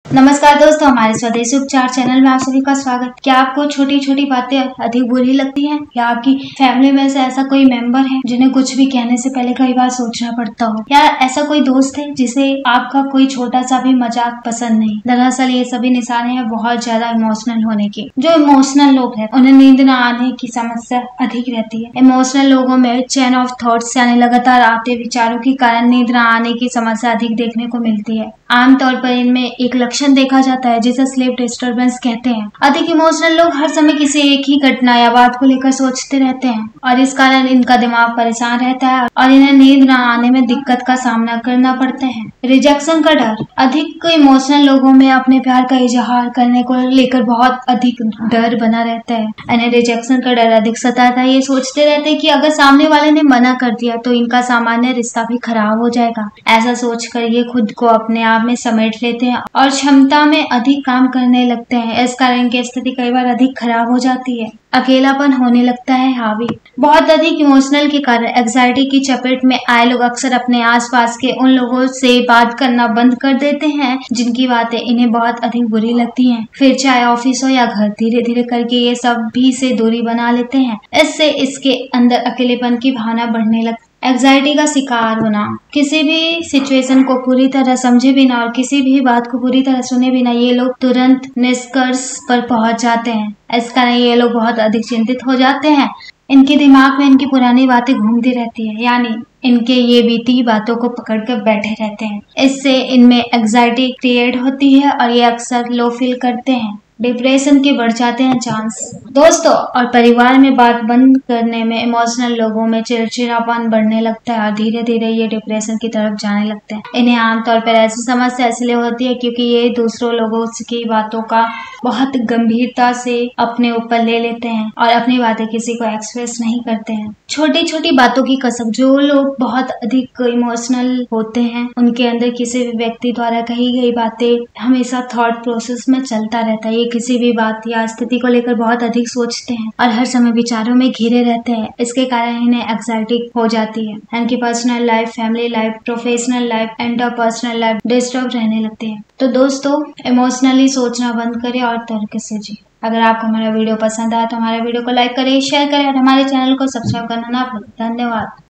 नमस्कार दोस्तों, हमारे स्वदेशी उपचार चैनल में आप सभी का स्वागत। क्या आपको छोटी छोटी बातें अधिक बुरी लगती हैं या आपकी फैमिली में से ऐसा कोई मेंबर है जिन्हें कुछ भी कहने से पहले कई बार सोचना पड़ता हो, या ऐसा कोई दोस्त है जिसे आपका कोई छोटा सा भी मजाक पसंद नहीं। दरअसल ये सभी निशाने हैं बहुत ज्यादा इमोशनल होने की। जो इमोशनल लोग हैं उन्हें नींद न आने की समस्या अधिक रहती है। इमोशनल लोगों में चेन ऑफ थॉट्स यानी लगातार आते विचारों के कारण नींद न आने की समस्या अधिक देखने को मिलती है। आमतौर पर इनमें एक लक्षण देखा जाता है जिसे स्लीप डिस्टर्बेंस कहते हैं। अधिक इमोशनल लोग हर समय किसी एक ही घटना या बात को लेकर सोचते रहते हैं और इस कारण इनका दिमाग परेशान रहता है और इन्हें नींद न आने में दिक्कत का सामना करना पड़ता है। रिजेक्शन का डर। अधिक इमोशनल लोगों में अपने प्यार का इजहार करने को लेकर बहुत अधिक डर बना रहता है। इन्हें रिजेक्शन का डर अधिक सताता है। ये सोचते रहते हैं कि अगर सामने वाले ने मना कर दिया तो इनका सामान्य रिश्ता भी खराब हो जाएगा। ऐसा सोचकर ये खुद को अपने आप में समेट लेते हैं और क्षमता में अधिक काम करने लगते हैं। इस कारण इनकी स्थिति कई बार अधिक खराब हो जाती है। अकेलापन होने लगता है हावी। बहुत अधिक इमोशनल के कारण एंजाइटी की चपेट में आए लोग अक्सर अपने आसपास के उन लोगों से बात करना बंद कर देते हैं जिनकी बातें इन्हें बहुत अधिक बुरी लगती हैं। फिर चाहे ऑफिस हो या घर, धीरे धीरे करके ये सब भी से दूरी बना लेते हैं। इससे इसके अंदर अकेलेपन की भावना बढ़ने लगती है। एंजाइटी का शिकार होना। किसी भी सिचुएशन को पूरी तरह समझे बिना और किसी भी बात को पूरी तरह सुने बिना ये लोग तुरंत निष्कर्ष पर पहुंच जाते हैं। इस कारण ये लोग बहुत अधिक चिंतित हो जाते हैं। इनके दिमाग में इनकी पुरानी बातें घूमती रहती है, यानी इनके ये बीती बातों को पकड़ कर बैठे रहते हैं। इससे इनमें एंजाइटी क्रिएट होती है और ये अक्सर लो फील करते हैं। डिप्रेशन के बढ़ जाते हैं चांस। दोस्तों और परिवार में बात बंद करने में इमोशनल लोगों में चिड़चिड़ापन बढ़ने लगता है और धीरे धीरे ये डिप्रेशन की तरफ जाने लगते हैं। इन्हें आमतौर पर ऐसी समस्या इसलिए होती है क्योंकि ये दूसरों लोगों की बातों का बहुत गंभीरता से अपने ऊपर ले लेते हैं और अपनी बातें किसी को एक्सप्रेस नहीं करते हैं। छोटी छोटी बातों की कसक। जो लोग बहुत अधिक इमोशनल होते हैं उनके अंदर किसी भी व्यक्ति द्वारा कही गई बातें हमेशा थॉट प्रोसेस में चलता रहता है। ये किसी भी बात या स्थिति को लेकर बहुत अधिक सोचते हैं और हर समय विचारों में घिरे रहते हैं। इसके कारण इन्हें एंजाइटी हो जाती है। इनकी personal life, family life, professional life, interpersonal life disturb रहने लगते हैं। तो दोस्तों, इमोशनली सोचना बंद करें और तर्क से जिए। अगर आपको हमारा वीडियो पसंद आया तो हमारे वीडियो को लाइक करें, शेयर करें और हमारे चैनल को सब्सक्राइब करना ना भूलें। धन्यवाद।